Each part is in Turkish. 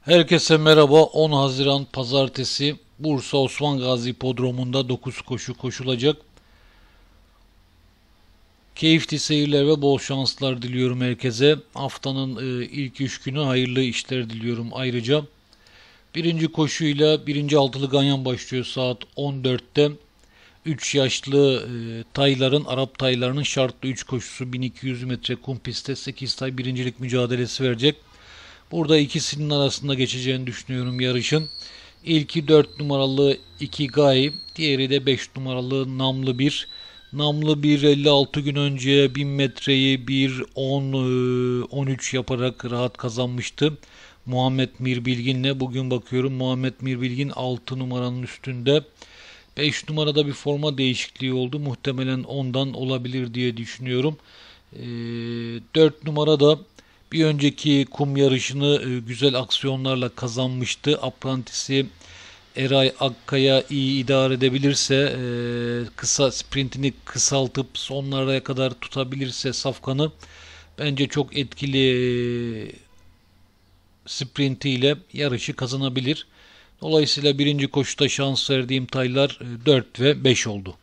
Herkese merhaba. 10 Haziran Pazartesi Bursa Osman Gazi Hipodromu'nda 9 koşu koşulacak. Keyifli seyirler ve bol şanslar diliyorum herkese. Haftanın ilk 3 günü hayırlı işler diliyorum ayrıca. Birinci koşuyla birinci altılı ganyan başlıyor saat 14'te. 3 yaşlı tayların, Arap taylarının şartlı 3 koşusu 1200 metre kum pistte 8 tay birincilik mücadelesi verecek. Burada ikisinin arasında geçeceğini düşünüyorum yarışın. İlki 4 numaralı 2 Gay, diğeri de 5 numaralı Namlı 1. Namlı 1 56 gün önce 1000 metreyi 1:10 13 yaparak rahat kazanmıştı. Muhammed Mirbilgin'le bugün bakıyorum Muhammed Mirbilgin 6 numaranın üstünde. 5 numarada bir forma değişikliği oldu. Muhtemelen ondan olabilir diye düşünüyorum. 4 numarada bir önceki kum yarışını güzel aksiyonlarla kazanmıştı. Aprantisi Eray Akkaya iyi idare edebilirse, kısa sprintini kısaltıp sonlara kadar tutabilirse Safkan'ı bence çok etkili sprintiyle yarışı kazanabilir. Dolayısıyla birinci koşuda şans verdiğim taylar 4 ve 5 oldu.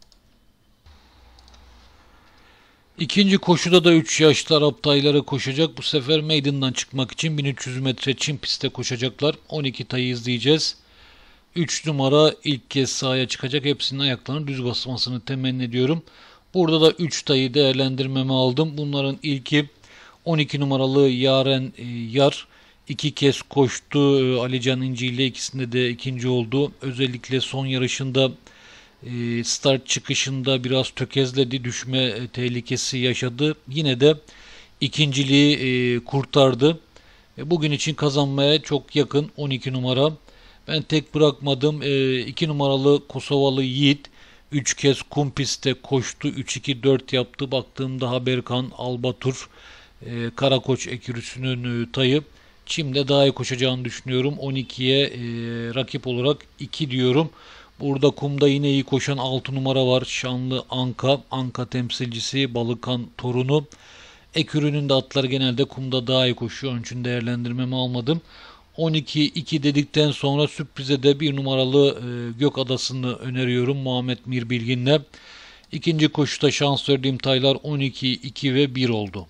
İkinci koşuda da 3 yaşlı Arap tayları koşacak. Bu sefer meydandan çıkmak için 1300 metre çim pistte koşacaklar. 12 tayı izleyeceğiz. 3 numara ilk kez sahaya çıkacak. Hepsinin ayaklarını düz basmasını temenni ediyorum. Burada da 3 tayı değerlendirmeme aldım. Bunların ilki 12 numaralı Yaren Yar. 2 kez koştu Alican İnci ile, ikisinde de ikinci oldu. Özellikle son yarışında start çıkışında biraz tökezledi, düşme tehlikesi yaşadı. Yine de ikinciliği kurtardı. Bugün için kazanmaya çok yakın 12 numara. Ben tek bırakmadım. 2 numaralı Kosovalı Yiğit 3 kez kum pistte koştu. 3-2-4 yaptı. Baktığımda Haberkan, Albatur, Karakoç ekürüsünün tayı. Çim'de daha iyi koşacağını düşünüyorum. 12'ye rakip olarak 2 diyorum. Burada kumda yine iyi koşan 6 numara var. Şanlı Anka. Anka temsilcisi Balıkan torunu. Ekürü'nün de atları genelde kumda daha iyi koşuyor. Onun için değerlendirmemi almadım. 12-2 dedikten sonra sürprize de 1 numaralı Gök Adası'nı öneriyorum Muhammed Mirbilgin'le. İkinci koşuda şans verdiğim taylar 12, 2 ve 1 oldu.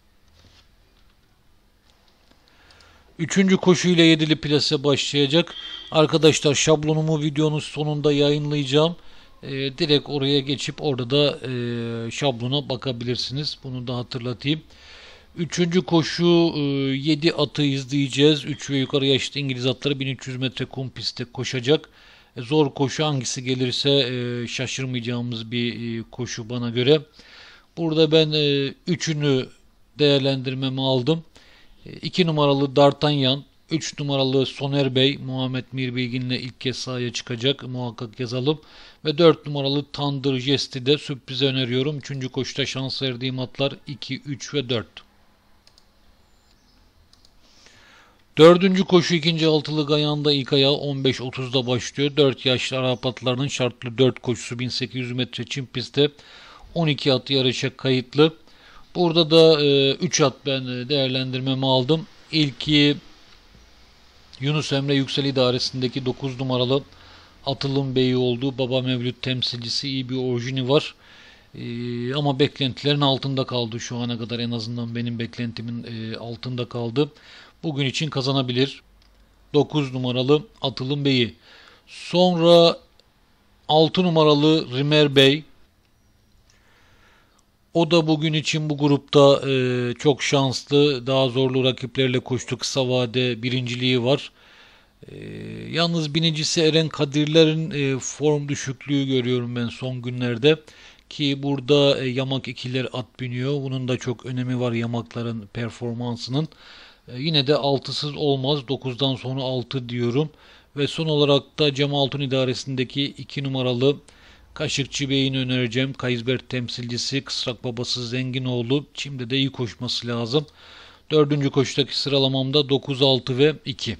Üçüncü koşuyla yedili plase başlayacak. Arkadaşlar şablonumu videonun sonunda yayınlayacağım. Direkt oraya geçip orada da şablona bakabilirsiniz. Bunu da hatırlatayım. Üçüncü koşu 7 atı izleyeceğiz. 3 ve yukarı yaşlı İngiliz atları 1300 metre kum pistte koşacak. Zor koşu hangisi gelirse şaşırmayacağımız bir koşu bana göre. Burada ben üçünü değerlendirmemi aldım. 2 numaralı D'Artagnan, 3 numaralı Soner Bey, Muhammed Mirbilgin'le ilk kez sahaya çıkacak. Muhakkak yazalım. Ve 4 numaralı Thunder Jest'i de sürprize öneriyorum. 3. koşuda şans verdiğim atlar 2, 3 ve 4. Dördüncü koşu ikinci altılı Gayan'da ilk ayağı 15.30'da başlıyor. 4 yaşlı Arap atlarının şartlı 4 koşusu 1800 metre çim pistte 12 at yarışa kayıtlı. Burada da 3 at ben değerlendirmemi aldım. İlki Yunus Emre Yüksel İdaresi'ndeki 9 numaralı Atılım Bey'i oldu. Baba Mevlüt temsilcisi, iyi bir orijini var. Ama beklentilerin altında kaldı şu ana kadar, en azından benim beklentimin altında kaldı. Bugün için kazanabilir. 9 numaralı Atılım Bey'i. Sonra 6 numaralı Rimer Bey. O da bugün için bu grupta çok şanslı. Daha zorlu rakiplerle koştu. Kısa vade birinciliği var. Yalnız birincisi Eren Kadirler'in form düşüklüğü görüyorum ben son günlerde. Ki burada yamak ikiler at biniyor. Bunun da çok önemi var yamakların performansının. Yine de altısız olmaz. 9'dan sonra 6 diyorum. Ve son olarak da Cem Altun idaresindeki 2 numaralı Kaşıkçı Bey'in önereceğim. Kaysbert temsilcisi Kısrak babası Zenginoğlu. Şimdi de iyi koşması lazım. Dördüncü koşudaki sıralamamda 9, 6 ve 2.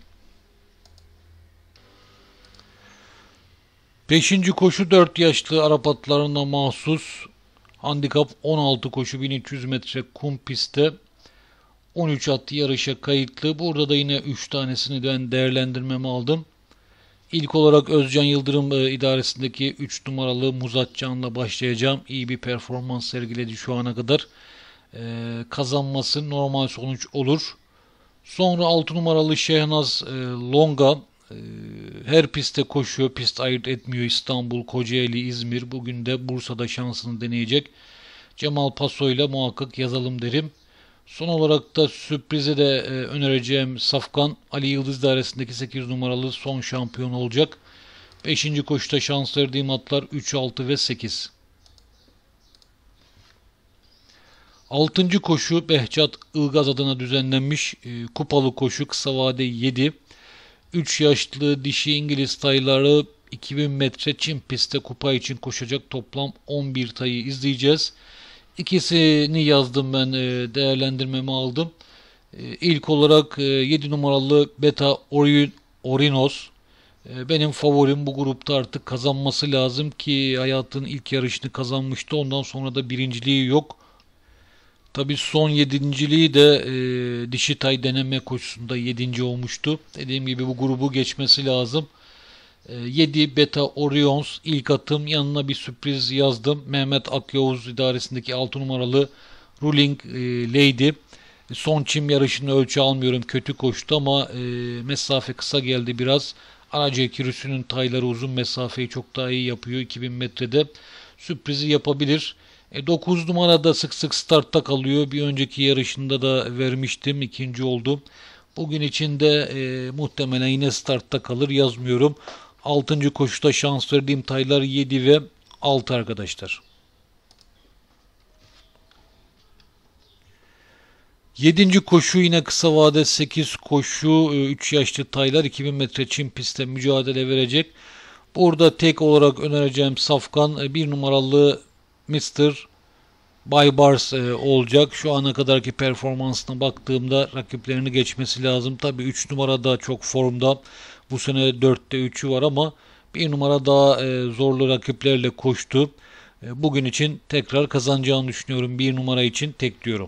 Beşinci koşu 4 yaşlı Arap atlarına mahsus. Handikap 16 koşu 1300 metre kum pistte. 13 at yarışa kayıtlı. Burada da yine 3 tanesini ben değerlendirmeme aldım. İlk olarak Özcan Yıldırım idaresindeki 3 numaralı Muzatcan'la başlayacağım. İyi bir performans sergiledi şu ana kadar. Kazanması normal sonuç olur. Sonra 6 numaralı Şehnaz Longa her pistte koşuyor. Pist ayırt etmiyor. İstanbul, Kocaeli, İzmir. Bugün de Bursa'da şansını deneyecek. Cemal Paso ile muhakkak yazalım derim. Son olarak da sürprize de önereceğim Safkan Ali Yıldız dairesindeki 8 numaralı son şampiyon olacak. 5. koşuda şans verdiğim atlar 3, 6 ve 8. 6. koşu Behçat Ilgaz adına düzenlenmiş kupalı koşu, kısa vade 7. 3 yaşlı dişi İngiliz tayları 2000 metre çim pistte kupa için koşacak, toplam 11 tayı izleyeceğiz. İkisini yazdım ben, değerlendirmemi aldım. İlk olarak 7 numaralı Beta Orinos. Benim favorim, bu grupta artık kazanması lazım ki hayatın ilk yarışını kazanmıştı. Ondan sonra da birinciliği yok. Tabii son yedinciliği de dişi tay deneme koşusunda 7. olmuştu. Dediğim gibi bu grubu geçmesi lazım. 7 Beta Orions ilk atım, yanına bir sürpriz yazdım. Mehmet Akyavuz idaresindeki 6 numaralı Ruling Lady. Son çim yarışını ölçü almıyorum, kötü koştu ama mesafe kısa geldi biraz. Araca Kirüsü'nün tayları uzun mesafeyi çok daha iyi yapıyor. 2000 metrede sürprizi yapabilir. 9 numarada sık sık startta kalıyor. Bir önceki yarışında da vermiştim, ikinci oldu. Bugün için de muhtemelen yine startta kalır, yazmıyorum. 6. koşuda şans verdiğim taylar 7 ve 6 arkadaşlar. 7. koşu yine kısa vade 8 koşu. 3 yaşlı taylar 2000 metre çim pistte mücadele verecek. Burada tek olarak önereceğim Safkan 1 numaralı Mr. Baybars olacak. Şu ana kadarki performansına baktığımda rakiplerini geçmesi lazım. Tabi 3 numara da çok formda. Bu sene 4'te 3'ü var ama 1 numara daha zorlu rakiplerle koştu. Bugün için tekrar kazanacağını düşünüyorum. 1 numara için tek diyorum.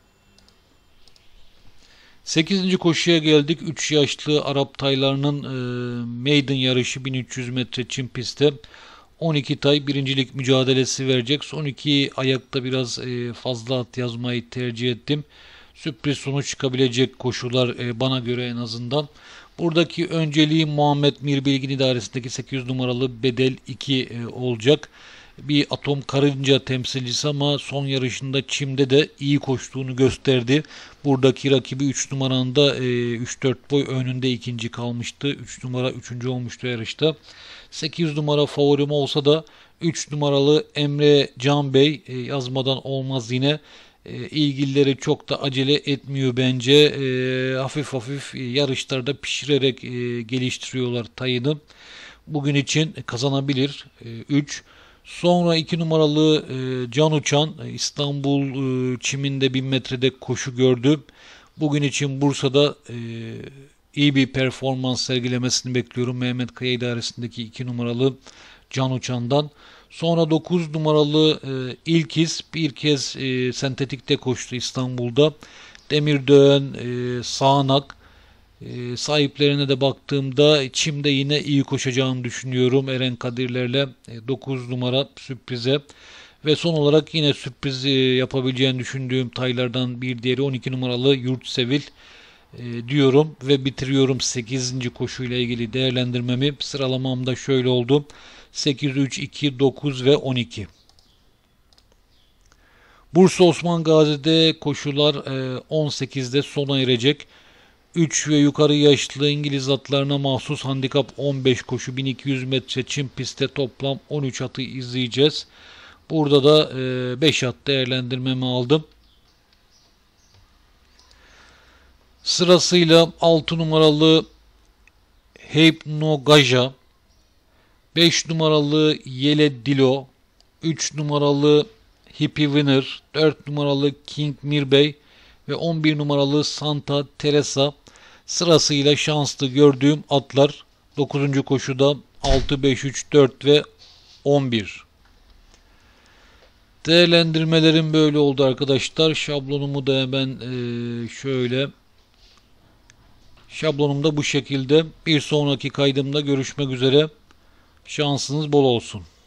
8. koşuya geldik. 3 yaşlı Arap taylarının maiden yarışı 1300 metre çim pistte. 12 tay birincilik mücadelesi verecek. Son 2 ayakta biraz fazla at yazmayı tercih ettim. Sürpriz sonuç çıkabilecek koşular bana göre en azından. Buradaki önceliğim Muhammed Mirbilgin idaresindeki 800 numaralı Bedel 2 olacak. Bir atom karınca temsilcisi ama son yarışında çimde de iyi koştuğunu gösterdi. Buradaki rakibi 3 numaranın da 3-4 boy önünde ikinci kalmıştı. 3 numara 3. olmuştu yarışta. 8 numara favorim olsa da 3 numaralı Emre Can Bey yazmadan olmaz yine. İlgilileri çok da acele etmiyor bence. Hafif hafif yarışlarda pişirerek geliştiriyorlar tayını. Bugün için kazanabilir. 3. Sonra 2 numaralı Can Uçan İstanbul çiminde 1000 metrede koşu gördü. Bugün için Bursa'da iyi bir performans sergilemesini bekliyorum. Mehmet Kaya idaresindeki 2 numaralı Can Uçan'dan. Sonra 9 numaralı İlkiz bir kez sentetikte koştu İstanbul'da. Demirdöğen, Sağanak sahiplerine de baktığımda çimde yine iyi koşacağını düşünüyorum. Eren Kadirlerle 9 numara sürprize. Ve son olarak yine sürpriz yapabileceğini düşündüğüm taylardan bir diğeri 12 numaralı Yurtsevil diyorum ve bitiriyorum 8. koşuyla ilgili değerlendirmemi. Sıralamam da şöyle oldu: 8, 3, 2, 9 ve 12. Bursa Osman Gazi'de koşular 18'de sona erecek. 3 ve yukarı yaşlı İngiliz atlarına mahsus handikap 15 koşu 1200 metre çim pistte toplam 13 atı izleyeceğiz. Burada da 5 at değerlendirmemi aldım. Sırasıyla 6 numaralı Hypnogaja, 5 numaralı Yele Dilo, 3 numaralı Hippie Winner, 4 numaralı King Mirbey ve 11 numaralı Santa Teresa sırasıyla şanslı gördüğüm atlar. 9. koşuda 6, 5, 3, 4 ve 11. Değerlendirmelerim böyle oldu arkadaşlar. Şablonumu da hemen şöyle. Şablonum da bu şekilde. Bir sonraki kaydımda görüşmek üzere. Şansınız bol olsun.